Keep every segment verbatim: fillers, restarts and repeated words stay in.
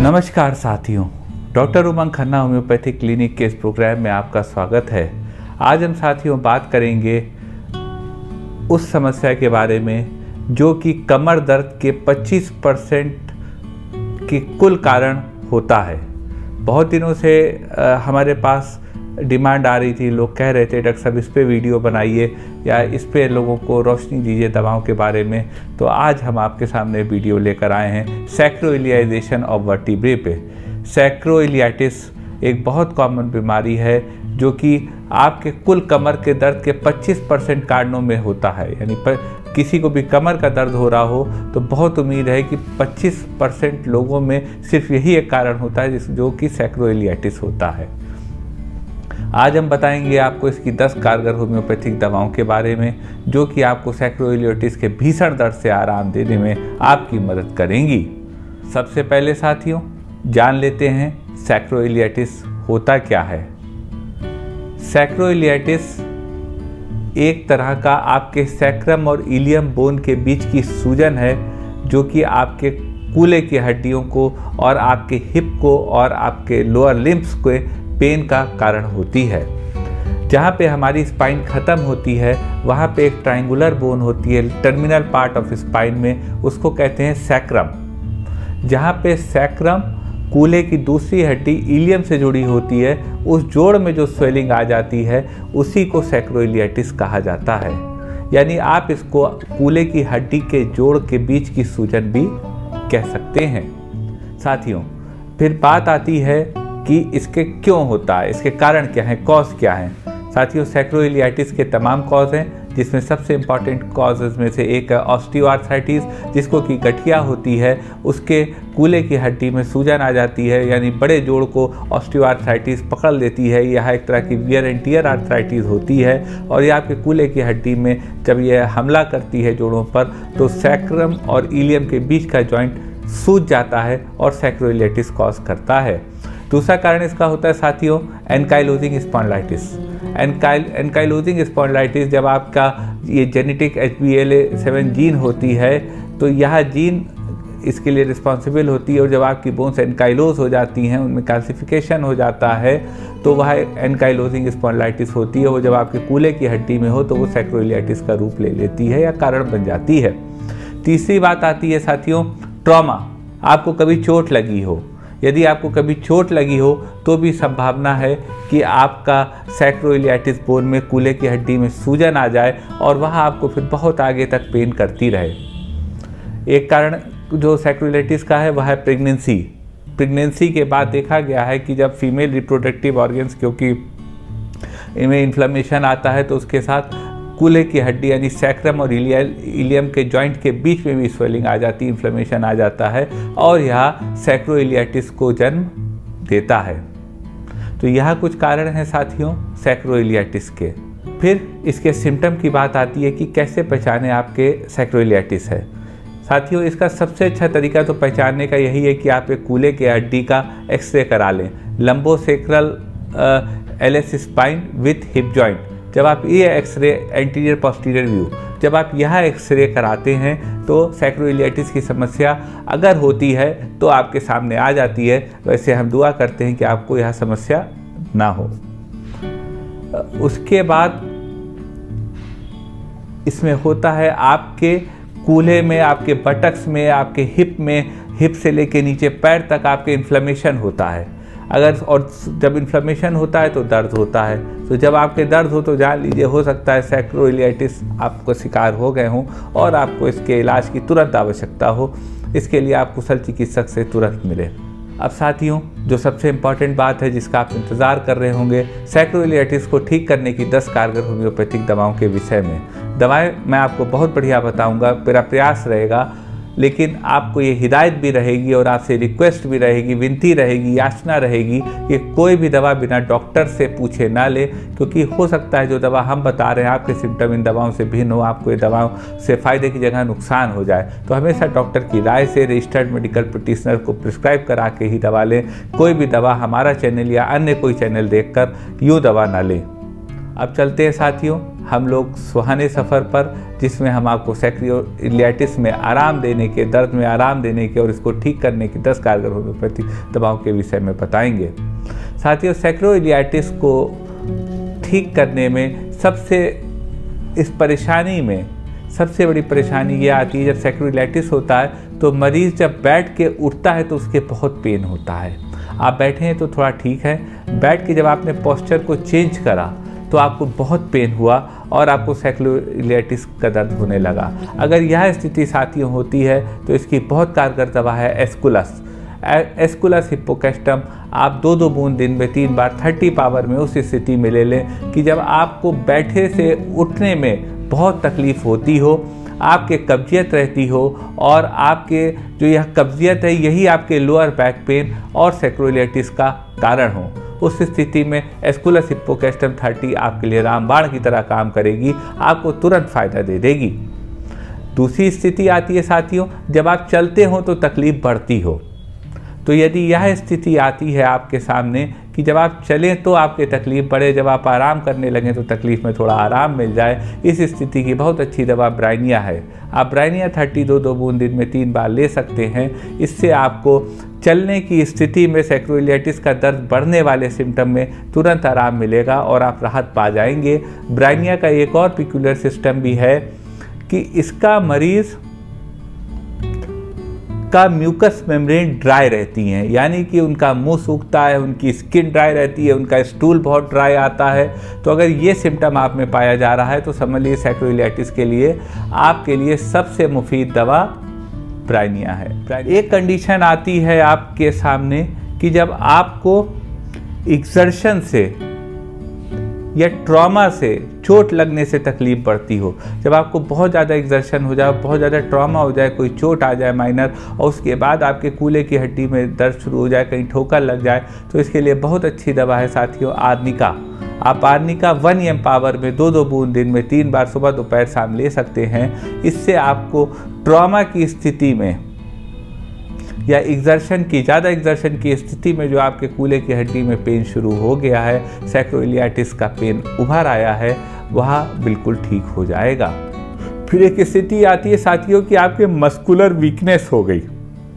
नमस्कार साथियों, doctor Umang Khanna homeopathic clinic के इस प्रोग्राम में आपका स्वागत है। आज हम साथियों बात करेंगे उस समस्या के बारे में जो कि कमर दर्द के पच्चीस परसेंट की कुल कारण होता है। बहुत दिनों से आ, हमारे पास डिमांड आ रही थी, लोग कह रहे थे डॉक्टर साहब इस पे वीडियो बनाइए या इस पे लोगों को रोशनी दीजिए दवाओं के बारे में। तो आज हम आपके सामने वीडियो लेकर आए हैं सैक्रोइलियाइजेशन ऑफ वर्टिब्रे पे। सैक्रोइलियाइटिस एक बहुत कॉमन बीमारी है जो कि आपके कुल कमर के दर्द के पच्चीस परसेंट कारणों में होता है। यानी पर किसी को भी कमर का दर्द हो रहा हो तो बहुत उम्मीद है कि पच्चीस परसेंट लोगों में सिर्फ यही एक कारण होता है जिस जो कि सैक्रोइलियाइटिस होता है। आज हम बताएंगे आपको इसकी दस कारगर होम्योपैथिक दवाओं के बारे में जो कि आपको सैक्रोइलियाइटिस के भीषण दर्द से आराम देने में आपकी मदद करेंगी। सबसे पहले साथियों जान लेते हैं सैक्रोइलियाइटिस होता क्या है। सैक्रोइलियाइटिस एक तरह का आपके सैक्रम और इलियम बोन के बीच की सूजन है जो कि आपके कूल्हे की हड्डियों को और आपके हिप को और आपके लोअर लिम्ब्स के पेन का कारण होती है। जहाँ पे हमारी स्पाइन ख़त्म होती है वहाँ पे एक ट्रायंगुलर बोन होती है टर्मिनल पार्ट ऑफ स्पाइन में, उसको कहते हैं सैक्रम। जहाँ पे सैक्रम कूल्हे की दूसरी हड्डी इलियम से जुड़ी होती है, उस जोड़ में जो स्वेलिंग आ जाती है उसी को सैक्रोइलियाइटिस कहा जाता है। यानी आप इसको कूल्हे की हड्डी के जोड़ के बीच की सूजन भी कह सकते हैं। साथियों फिर बात आती है कि इसके क्यों होता है, इसके कारण क्या हैं, कॉज क्या हैं। साथियों सैक्रोइलियाइटिस के तमाम कॉज हैं जिसमें सबसे इम्पॉर्टेंट कॉजेज़ में से एक है ऑस्टियोआर्थराइटिस, जिसको कि गठिया होती है, उसके कूल्हे की हड्डी में सूजन आ जाती है यानी बड़े जोड़ को ऑस्टियोआर्थराइटिस पकड़ लेती है। यह एक तरह की वियर एंड टियर आर्थराइटिस होती है और यह आपके कूल्हे की हड्डी में जब यह हमला करती है जोड़ों पर तो सैक्रम और इलियम के बीच का जॉइंट सूज जाता है और सैक्रोइलियाइटिस कॉज करता है। दूसरा कारण इसका होता है साथियों एनकाइलोजिंग स्पॉन्डिलाइटिस। एनकाइल एनकाइलोजिंग स्पॉन्डिलाइटिस जब आपका ये genetic H B L A seven gene होती है तो यह जीन इसके लिए रिस्पॉन्सिबल होती है और जब आपकी बोन्स एनकाइलोज हो जाती हैं, उनमें कैल्सिफिकेशन हो जाता है तो वह एनकाइलोजिंग स्पॉन्डिलाइटिस होती है। वो जब आपके कूल्हे की हड्डी में हो तो वो सैक्रोइलियाइटिस का रूप ले लेती है या कारण बन जाती है। तीसरी बात आती है साथियों ट्रॉमा। आपको कभी चोट लगी हो, यदि आपको कभी चोट लगी हो तो भी संभावना है कि आपका सैक्रोइलियाइटिस बोन में कूल्हे की हड्डी में सूजन आ जाए और वह आपको फिर बहुत आगे तक पेन करती रहे। एक कारण जो सैक्रोइलियाइटिस का है वह है प्रेगनेंसी। प्रेगनेंसी के बाद देखा गया है कि जब फीमेल रिप्रोडक्टिव ऑर्गन्स क्योंकि इनमें इन्फ्लेमेशन आता है तो उसके साथ कूल्हे की हड्डी यानी सैक्रम और इलियम के जॉइंट के बीच में भी स्वेलिंग आ जाती है, इन्फ्लेमेशन आ जाता है और यह सैक्रोइलियाइटिस को जन्म देता है। तो यह कुछ कारण हैं साथियों सैक्रोइलियाइटिस के। फिर इसके सिम्टम की बात आती है कि कैसे पहचाने आपके सैक्रोइलियाइटिस है। साथियों इसका सबसे अच्छा तरीका तो पहचानने का यही है कि आप एक कूल्हे के हड्डी का एक्सरे करा लें, lumbosacral L S spine with hip joint. जब आप ये एक्सरे एंटीरियर पोस्टीरियर व्यू जब आप यह एक्सरे कराते हैं तो सैक्रोइलियाइटिस की समस्या अगर होती है तो आपके सामने आ जाती है। वैसे हम दुआ करते हैं कि आपको यह समस्या ना हो। उसके बाद इसमें होता है आपके कूल्हे में, आपके बटक्स में, आपके हिप में, हिप से लेके नीचे पैर तक आपके इन्फ्लेमेशन होता है। अगर और जब इन्फ्लेमेशन होता है तो दर्द होता है। तो जब आपके दर्द हो तो जान लीजिए हो सकता है सैक्रोइलियाइटिस आपको शिकार हो गए हों और आपको इसके इलाज की तुरंत आवश्यकता हो। इसके लिए आप कुशल चिकित्सक से तुरंत मिलें। अब साथियों जो सबसे इम्पॉर्टेंट बात है जिसका आप इंतज़ार कर रहे होंगे सैक्रोइलियाइटिस को ठीक करने की दस कारगर होम्योपैथिक दवाओं के विषय में। दवाएं मैं आपको बहुत बढ़िया बताऊंगा, मेरा प्रयास रहेगा, लेकिन आपको ये हिदायत भी रहेगी और आपसे रिक्वेस्ट भी रहेगी, विनती रहेगी, याचना रहेगी कि कोई भी दवा बिना डॉक्टर से पूछे ना ले, क्योंकि हो सकता है जो दवा हम बता रहे हैं आपके सिम्टम इन दवाओं से भिन्न हो, आपको ये दवाओं से फ़ायदे की जगह नुकसान हो जाए। तो हमेशा डॉक्टर की राय से रजिस्टर्ड मेडिकल प्रैक्टिशनर को प्रिस्क्राइब करा के ही दवा लें। कोई भी दवा हमारा चैनल या अन्य कोई चैनल देखकर यूँ दवा ना लें। अब चलते हैं साथियों हम लोग सुहाने सफ़र पर, जिसमें हम आपको सैक्रोइलियाटिस में आराम देने के, दर्द में आराम देने के और इसको ठीक करने की दस कारगर होम्योपैथिक दवाओं के विषय में बताएंगे। साथियों, सैक्रोइलियाटिस को ठीक करने में सबसे इस परेशानी में सबसे बड़ी परेशानी ये आती है, जब सैक्रोइलियाटिस होता है तो मरीज़ जब बैठ के उठता है तो उसके बहुत पेन होता है। आप बैठे हैं तो थोड़ा ठीक है, बैठ के जब आपने पोस्चर को चेंज करा तो आपको बहुत पेन हुआ और आपको सैक्रोइलियाटिस का दर्द होने लगा। अगर यह स्थिति साथियों होती है तो इसकी बहुत कारगर दवा है एस्कुलस। एस्कुलस हिप्पोकैस्टम आप दो दो बूंद दिन में तीन बार तीस पावर में उस स्थिति में ले लें कि जब आपको बैठे से उठने में बहुत तकलीफ़ होती हो, आपके कब्जियत रहती हो और आपके जो यह कब्जियत है यही आपके लोअर बैक पेन और सैक्रोइलियाटिस का कारण हो। उस स्थिति में एस्कुलस हिप्पोकैस्टम तीस आपके लिए रामबाण की तरह काम करेगी, आपको तुरंत फ़ायदा दे देगी। दूसरी स्थिति आती है साथियों, जब आप चलते हो तो तकलीफ़ बढ़ती हो। तो यदि यह स्थिति आती है आपके सामने कि जब आप चलें तो आपके तकलीफ़ बढ़े, जब आप आराम करने लगें तो तकलीफ़ में थोड़ा आराम मिल जाए, इस स्थिति की बहुत अच्छी दवा ब्राइनिया है। आप ब्राइनिया तीस दो दो बूंद दिन में तीन बार ले सकते हैं। इससे आपको चलने की स्थिति में सैक्रोइलियाटिस का दर्द बढ़ने वाले सिम्टम में तुरंत आराम मिलेगा और आप राहत पा जाएंगे। ब्राइनिया का एक और पिक्यूलर सिस्टम भी है कि इसका मरीज़ का म्यूकस मेम्ब्रेन ड्राई रहती हैं, यानी कि उनका मुंह सूखता है, उनकी स्किन ड्राई रहती है, उनका स्टूल बहुत ड्राई आता है। तो अगर ये सिम्टम आप में पाया जा रहा है तो समझ लीजिए सैक्रोइलियाटिस के लिए आपके लिए सबसे मुफीद दवा ब्राइनिया है। एक कंडीशन आती है आपके सामने कि जब आपको एक्सर्शन से या ट्रॉमा से, चोट लगने से तकलीफ़ बढ़ती हो, जब आपको बहुत ज़्यादा एक्सर्शन हो जाए, बहुत ज़्यादा ट्रॉमा हो जाए, कोई चोट आ जाए माइनर और उसके बाद आपके कूल्हे की हड्डी में दर्द शुरू हो जाए, कहीं ठोकर लग जाए, तो इसके लिए बहुत अच्छी दवा है साथियों आर्निका। आप आर्निका वन एम पावर में दो दो बूंद दिन में तीन बार सुबह दोपहर शाम ले सकते हैं। इससे आपको ट्रॉमा की स्थिति में या एक्सर्शन की, ज़्यादा एक्सर्शन की स्थिति में जो आपके कूल्हे की हड्डी में पेन शुरू हो गया है, सैक्रोइलियाटिस का पेन उभर आया है, वह बिल्कुल ठीक हो जाएगा। फिर एक स्थिति आती है साथियों कि आपके मस्कुलर वीकनेस हो गई,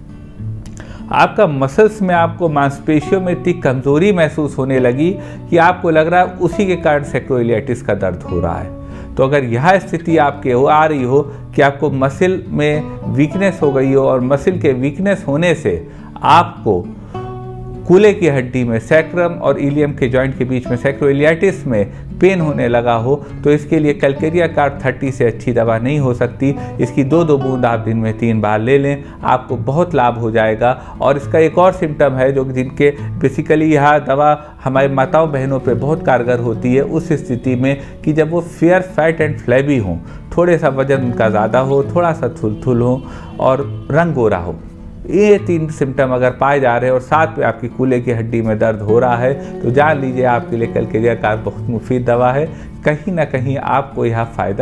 आपका मसल्स में, आपको मांसपेशियों में इतनी कमज़ोरी महसूस होने लगी कि आपको लग रहा है उसी के कारण सैक्रोइलियाटिस का दर्द हो रहा है। तो अगर यह स्थिति आपके हो आ रही हो कि आपको मसल में वीकनेस हो गई हो और मसल के वीकनेस होने से आपको कूल्हे की हड्डी में, सैक्रम और इलियम के जॉइंट के बीच में सैक्रोइलियाटिस में पेन होने लगा हो, तो इसके लिए कैलकेरिया कार्ब तीस से अच्छी दवा नहीं हो सकती। इसकी दो दो बूंद आप दिन में तीन बार ले लें, आपको बहुत लाभ हो जाएगा। और इसका एक और सिम्टम है जो जिनके बेसिकली यह दवा हमारी माताओं बहनों पे बहुत कारगर होती है उस स्थिति में कि जब वो फेयर फैट एंड फ्लैबी हों, थोड़े सा वजन उनका ज़्यादा हो, थोड़ा सा थुलथुल हो और रंग गोरा हो। ये तीन सिम्टम अगर पाए जा रहे हैं और साथ में आपकी कूल्हे की हड्डी में दर्द हो रहा है तो जान लीजिए आपके लिए कैलकेरिया कार्ब बहुत मुफीद दवा है, कहीं ना कहीं आपको यह फ़ायदा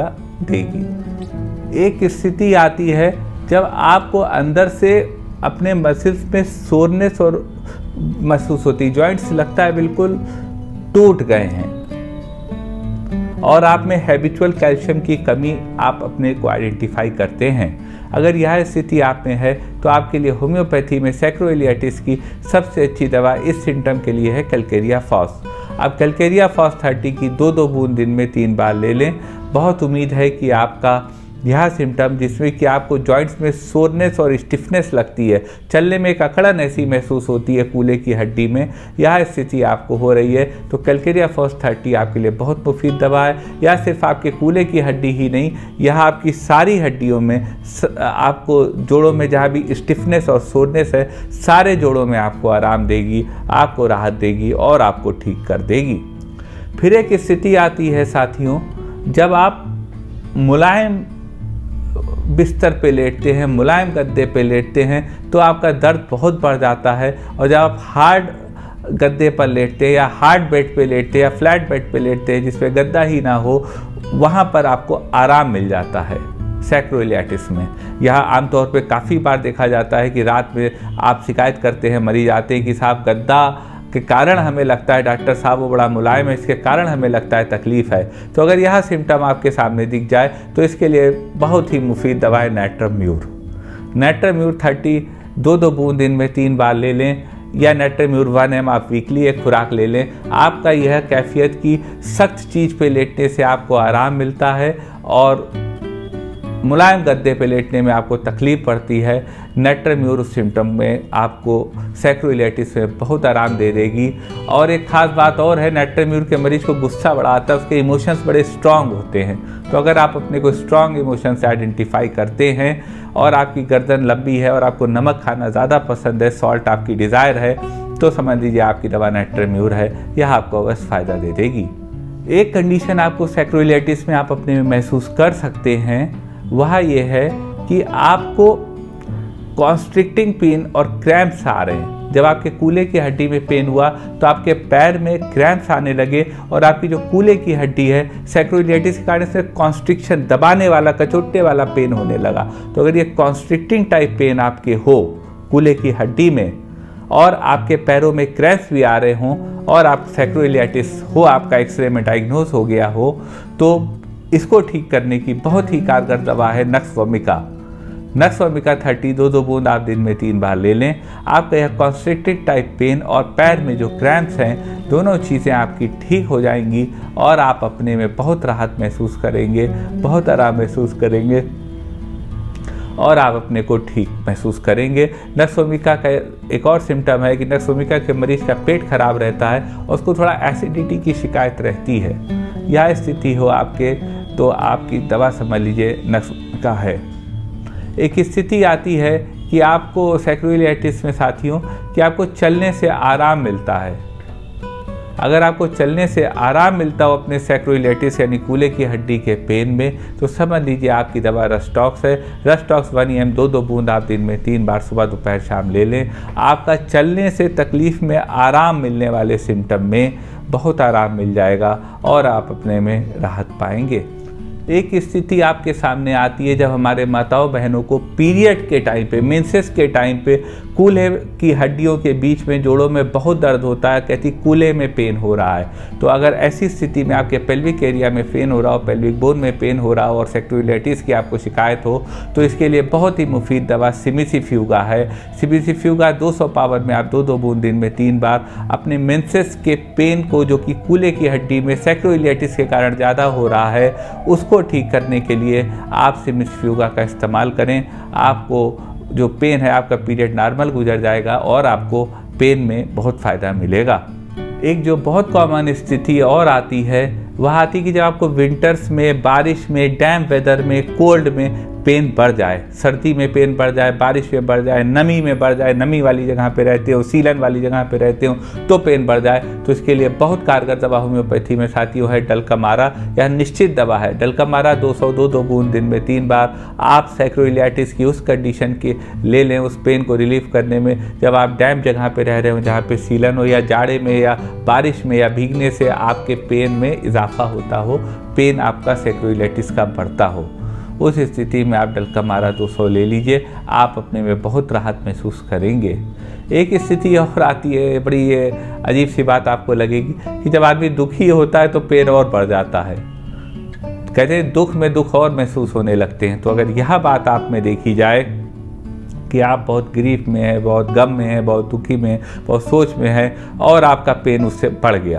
देगी। एक स्थिति आती है जब आपको अंदर से अपने मसल्स में सोरनेस और महसूस होती है, जॉइंट्स लगता है बिल्कुल टूट गए हैं और आप में हैबिचुअल कैल्शियम की कमी आप अपने को आइडेंटिफाई करते हैं। अगर यह स्थिति आप में है तो आपके लिए होम्योपैथी में सैक्रोइलियाटिस की सबसे अच्छी दवा इस सिम्टम के लिए है कैलकेरिया फॉस। आप कैलकेरिया फॉस तीस की दो दो बूंद दिन में तीन बार ले लें। बहुत उम्मीद है कि आपका यह सिम्टम जिसमें कि आपको जॉइंट्स में सोरनेस और स्टिफनेस लगती है, चलने में एक अकड़न ऐसी महसूस होती है कूल्हे की हड्डी में, यह स्थिति आपको हो रही है तो कैलकेरिया फॉस तीस आपके लिए बहुत मुफीद दवा है। यह सिर्फ आपके कूल्हे की हड्डी ही नहीं, यह आपकी सारी हड्डियों में, आपको जोड़ों में जहाँ भी स्टिफनेस और सोरनेस है, सारे जोड़ों में आपको आराम देगी, आपको राहत देगी और आपको ठीक कर देगी। फिर एक स्थिति आती है साथियों, जब आप मुलायम बिस्तर पे लेटते हैं, मुलायम गद्दे पे लेटते हैं तो आपका दर्द बहुत बढ़ जाता है, और जब आप हार्ड गद्दे पर लेटते हैं या हार्ड बेड पे लेटते हैं या फ्लैट बेड पे लेटते हैं जिस पे गद्दा ही ना हो, वहाँ पर आपको आराम मिल जाता है सैक्रोइलियाटिस में। यह आमतौर पे काफ़ी बार देखा जाता है कि रात में आप शिकायत करते हैं, मरीज आते हैं कि साहब गद्दा के कारण हमें लगता है डॉक्टर साहब वो बड़ा मुलायम है, इसके कारण हमें लगता है तकलीफ़ है, तो अगर यह सिम्टम आपके सामने दिख जाए तो इसके लिए बहुत ही मुफीद दवा है नेट्रम्यूर। नेट्रम्यूर थर्टी दो दो बूंद दिन में तीन बार ले लें, या नेट्रम्यूर वन एम आप वीकली एक खुराक ले लें। आपका यह कैफियत की सख्त चीज़ पे लेटने से आपको आराम मिलता है और मुलायम गद्दे पे लेटने में आपको तकलीफ़ पड़ती है। नेट्रम्यूर उस सिम्टम में आपको सैक्रोइलेटिस में बहुत आराम दे देगी। और एक ख़ास बात और है, नेट्रम्यूर के मरीज को गुस्सा बड़ा आता है, उसके इमोशंस बड़े स्ट्रांग होते हैं। तो अगर आप अपने को स्ट्रांग इमोशन से आइडेंटिफाई करते हैं और आपकी गर्दन लंबी है और आपको नमक खाना ज़्यादा पसंद है, सॉल्ट आपकी डिज़ायर है, तो समझ लीजिए आपकी दवा नेट्रम्यूर है, यह आपको अवश्य फ़ायदा दे देगी। एक कंडीशन आपको सैक्रोइलेटिस में आप अपने में महसूस कर सकते हैं, वह ये है कि आपको कॉन्स्ट्रिक्टिंग पेन और क्रैम्प्स आ रहे हैं। जब आपके कूल्हे की हड्डी में पेन हुआ तो आपके पैर में क्रैम्प्स आने लगे और आपकी जो कूल्हे की हड्डी है सैक्रोइलेटिस के कारण से कॉन्स्ट्रिक्शन, दबाने वाला, कचोटने वाला पेन होने लगा। तो अगर ये कॉन्स्ट्रिक्टिंग टाइप पेन आपके हो कूल्हे की हड्डी में और आपके पैरों में क्रैम्प्स भी आ रहे हों और आप सैक्रोइलेटिस हो, आपका एक्सरे में डायग्नोज हो गया हो, तो इसको ठीक करने की बहुत ही कारगर दवा है nux vomica. Nux vomica thirty दो दो बूंद आप दिन में तीन बार ले लें। आपका यह कॉन्स्ट्रिक्टेड टाइप पेन और पैर में जो क्रैम्प्स हैं, दोनों चीज़ें आपकी ठीक हो जाएंगी और आप अपने में बहुत राहत महसूस करेंगे, बहुत आराम महसूस करेंगे और आप अपने को ठीक महसूस करेंगे। नक्स वोमिका का एक और सिम्टम है कि नक्स वोमिका के मरीज का पेट खराब रहता है और उसको थोड़ा एसिडिटी की शिकायत रहती है। यह स्थिति हो आपके तो आपकी दवा समझ लीजिए नक्स वोमिका है। एक स्थिति आती है कि आपको सैक्रोइलेटिस में साथियों कि आपको चलने से आराम मिलता है। अगर आपको चलने से आराम मिलता हो अपने सैक्रोइलेटिस यानी कूल्हे की हड्डी के पेन में, तो समझ लीजिए आपकी दवा रस्टॉक्स है। रस्टॉक्स वन एम दो दो बूंद आप दिन में तीन बार सुबह दोपहर शाम ले लें। आपका चलने से तकलीफ़ में आराम मिलने वाले सिम्टम में बहुत आराम मिल जाएगा और आप अपने में राहत पाएंगे। एक स्थिति आपके सामने आती है जब हमारे माताओं बहनों को पीरियड के टाइम पे, मेंसेस के टाइम पे कूल्हे की हड्डियों के बीच में जोड़ों में बहुत दर्द होता है, कहती कूल्हे में पेन हो रहा है। तो अगर ऐसी स्थिति में आपके पेल्विक एरिया में पेन हो रहा हो, पेल्विक बोन में पेन हो रहा हो और सैक्रोइलेटिस की आपको शिकायत हो, तो इसके लिए बहुत ही मुफीद दवा सिमिसिफ्यूगा है। सिमिसिफ्यूगा दो सौ पावर में आप दो दो बूंद दिन में तीन बार अपने मेंसेस के पेन को, जो कि कूल्हे की हड्डी में सैक्रोइलेटिस के कारण ज़्यादा हो रहा है, उसको ठीक करने के लिए आप सिमिसिफ्यूगा का इस्तेमाल करें। आपको जो पेन है, आपका पीरियड नॉर्मल गुजर जाएगा और आपको पेन में बहुत फ़ायदा मिलेगा। एक जो बहुत कॉमन स्थिति और आती है वह आती कि जब आपको विंटर्स में, बारिश में, डैम्प वेदर में, कोल्ड में पेन बढ़ जाए, सर्दी में पेन बढ़ जाए, बारिश में बढ़ जाए, नमी में बढ़ जाए, नमी वाली जगह पे रहते हो, सीलन वाली जगह पे रहते हो तो पेन बढ़ जाए, तो इसके लिए बहुत कारगर दवा होम्योपैथी में साथियों है डलकमारा। यह निश्चित दवा है। डलकमारा दो सौ दो दो बूंद दिन में तीन बार आप सैक्रोइलेटिस की उस कंडीशन के ले लें, उस पेन को रिलीफ करने में, जब आप डैम्प जगह पे रह रहे हो, जहाँ पे सीलन हो या जाड़े में या बारिश में या भीगने से आपके पेन में इजाफा होता हो, पेन आपका सैक्रोइलेटिस का बढ़ता हो, उस स्थिति में आप डलकमारा दो सौ ले लीजिए, आप अपने में बहुत राहत महसूस करेंगे। एक स्थिति और आती है, बड़ी ये अजीब सी बात आपको लगेगी कि जब आदमी दुखी होता है तो पेन और बढ़ जाता है। कहते हैं दुख में दुख और महसूस होने लगते हैं। तो अगर यह बात आप में देखी जाए कि आप बहुत ग्रीफ में हैं, बहुत गम में हैं, बहुत दुखी में हैं, बहुत सोच में हैं और आपका पेन उससे बढ़ गया,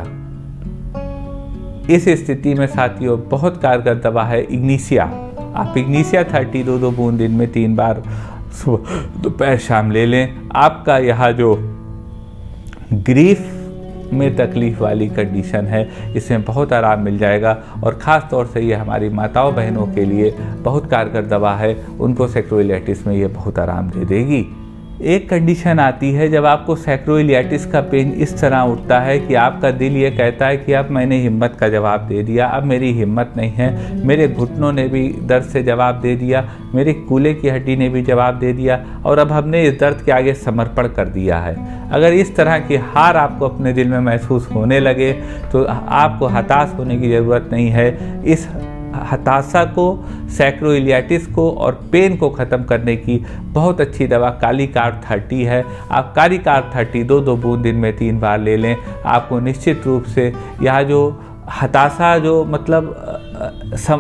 इस स्थिति में साथियों बहुत कारगर दवा है इग्निशिया। आप इग्निशिया थर्टी दो दो बूंद दिन में तीन बार सुबह दोपहर शाम ले लें। आपका यह जो ग्रीफ में तकलीफ़ वाली कंडीशन है, इसमें बहुत आराम मिल जाएगा और ख़ास तौर से ये हमारी माताओं बहनों के लिए बहुत कारगर दवा है। उनको सैक्रोइलेटिस में ये बहुत आराम दे देगी। एक कंडीशन आती है जब आपको सैक्रोइलेटिस का पेन इस तरह उठता है कि आपका दिल ये कहता है कि अब मैंने हिम्मत का जवाब दे दिया, अब मेरी हिम्मत नहीं है, मेरे घुटनों ने भी दर्द से जवाब दे दिया, मेरे कूल्हे की हड्डी ने भी जवाब दे दिया और अब हमने इस दर्द के आगे समर्पण कर दिया है। अगर इस तरह की हार आपको अपने दिल में महसूस होने लगे तो आपको हताश होने की ज़रूरत नहीं है। इस हताशा को, सैक्रोइलियाटिस को और पेन को ख़त्म करने की बहुत अच्छी दवा काली कार्ब थर्टी है। आप काली कार्ब थर्टी दो दो बूंद दिन में तीन बार ले लें। आपको निश्चित रूप से यह जो हताशा, जो मतलब सम,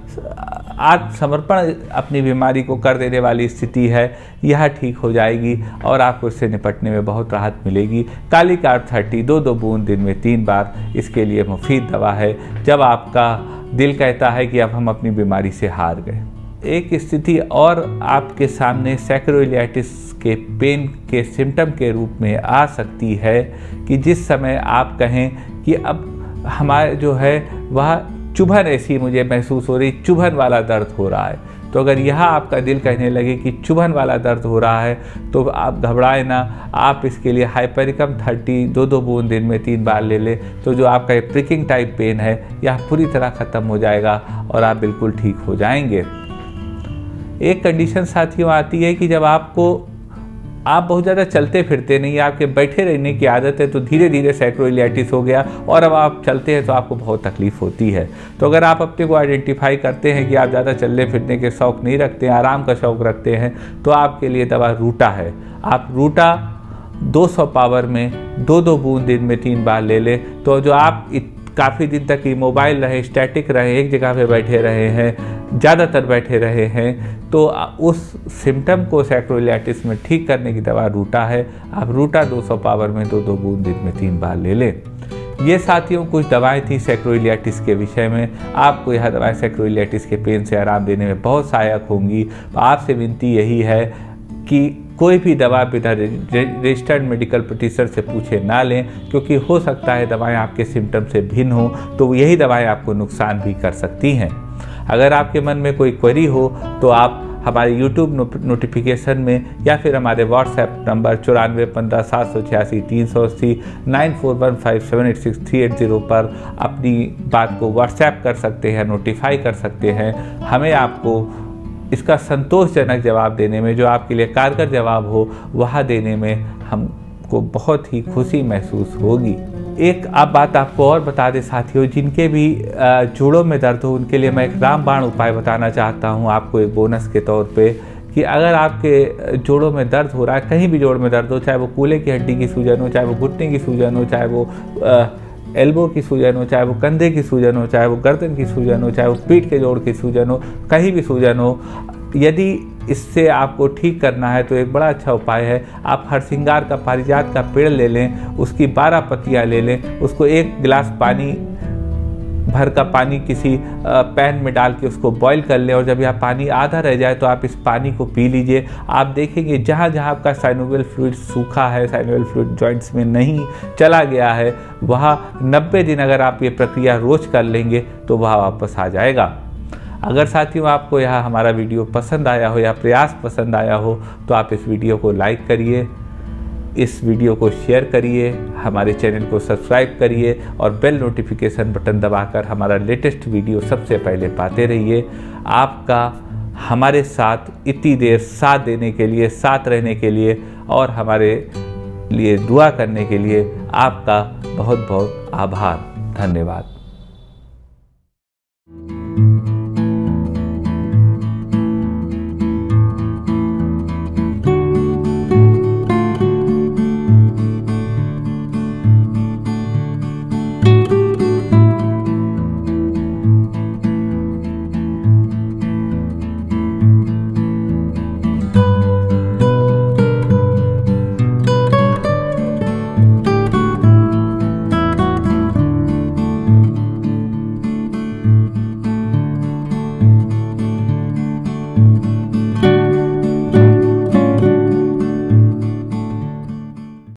आत्मसमर्पण अपनी बीमारी को कर देने वाली स्थिति है, यह ठीक हो जाएगी और आपको इससे निपटने में बहुत राहत मिलेगी। काली कार्ब थर्टी दो दो बूंद दिन में तीन बार इसके लिए मुफीद दवा है जब आपका दिल कहता है कि अब हम अपनी बीमारी से हार गए। एक स्थिति और आपके सामने सैक्रोइलियाटिस के पेन के सिम्टम के रूप में आ सकती है कि जिस समय आप कहें कि अब हमारे जो है वह चुभन ऐसी मुझे महसूस हो रही, चुभन वाला दर्द हो रहा है। तो अगर यह आपका दिल कहने लगे कि चुभन वाला दर्द हो रहा है तो आप घबराए ना, आप इसके लिए हाइपरिकम थर्टी दो दो बूंद दिन में तीन बार ले लें तो जो आपका प्रिकिंग टाइप पेन है यह पूरी तरह ख़त्म हो जाएगा और आप बिल्कुल ठीक हो जाएंगे। एक कंडीशन साथियों आती है कि जब आपको आप बहुत ज़्यादा चलते फिरते नहीं, आपके बैठे रहने की आदत है, तो धीरे धीरे सैक्रोइलियाटिस हो गया और अब आप चलते हैं तो आपको बहुत तकलीफ़ होती है। तो अगर आप अपने को आइडेंटिफाई करते हैं कि आप ज़्यादा चलने फिरने के शौक़ नहीं रखते हैं, आराम का शौक़ रखते हैं, तो आपके लिए दवा रूटा है। आप रूटा दो सौ पावर में दो दो बूंद दिन में तीन बार ले लें तो जो आप काफ़ी दिन तक इमोबाइल रहे, स्टैटिक रहे, एक जगह पे बैठे रहे हैं, ज़्यादातर बैठे रहे हैं, तो उस सिम्टम को सैक्रोइलियाटिस में ठीक करने की दवा रूटा है। आप रूटा दो सौ पावर में दो दो बूंद दिन में तीन बार ले लें। ये साथियों कुछ दवाएं थी सैक्रोइलियाटिस के विषय में। आपको यह दवाएं सैक्रोइलियाटिस के पेन से आराम देने में बहुत सहायक होंगी। आपसे विनती यही है कि कोई भी दवा बिना रजिस्टर्ड मेडिकल प्रैक्टिशनर से पूछे ना लें, क्योंकि हो सकता है दवाएं आपके सिम्टम से भिन्न हो तो यही दवाएं आपको नुकसान भी कर सकती हैं। अगर आपके मन में कोई क्वेरी हो तो आप हमारे यूट्यूब नोटिफिकेशन में या फिर हमारे व्हाट्सएप नंबर चौरानवे पंद्रह सात सौ छियासी तीन सौ अस्सी nine four one five seven eight six three eight zero पर अपनी बात को व्हाट्सएप कर सकते हैं, नोटिफाई कर सकते हैं। हमें आपको इसका संतोषजनक जवाब देने में, जो आपके लिए कारगर जवाब हो वह देने में हमको बहुत ही खुशी महसूस होगी। एक आप बात आपको और बता दें साथियों, जिनके भी जोड़ों में दर्द हो उनके लिए मैं एक रामबाण उपाय बताना चाहता हूं आपको एक बोनस के तौर पे, कि अगर आपके जोड़ों में दर्द हो रहा है, कहीं भी जोड़ में दर्द हो, चाहे वो कूल्हे की हड्डी की सूजन हो, चाहे वो घुटने की सूजन हो, चाहे वो आ, एल्बो की सूजन हो, चाहे वो कंधे की सूजन हो, चाहे वो गर्दन की सूजन हो, चाहे वो पीठ के जोड़ की सूजन हो, कहीं भी सूजन हो, यदि इससे आपको ठीक करना है तो एक बड़ा अच्छा उपाय है, आप हरसिंगार का पारिजात का पेड़ ले लें, उसकी बारह पत्तियां ले लें, उसको एक गिलास पानी भर का पानी किसी पैन में डाल के उसको बॉईल कर लें और जब यह पानी आधा रह जाए तो आप इस पानी को पी लीजिए। आप देखेंगे जहाँ जहाँ आपका साइनोवियल फ्लूइड सूखा है, साइनोवियल फ्लूइड जॉइंट्स में नहीं चला गया है, वहाँ नब्बे दिन अगर आप ये प्रक्रिया रोज कर लेंगे तो वह वापस आ जाएगा। अगर साथियों आपको यह हमारा वीडियो पसंद आया हो या प्रयास पसंद आया हो तो आप इस वीडियो को लाइक करिए, इस वीडियो को शेयर करिए, हमारे चैनल को सब्सक्राइब करिए और बेल नोटिफिकेशन बटन दबाकर हमारा लेटेस्ट वीडियो सबसे पहले पाते रहिए। आपका हमारे साथ इतनी देर साथ देने के लिए, साथ रहने के लिए और हमारे लिए दुआ करने के लिए आपका बहुत बहुत आभार। धन्यवाद।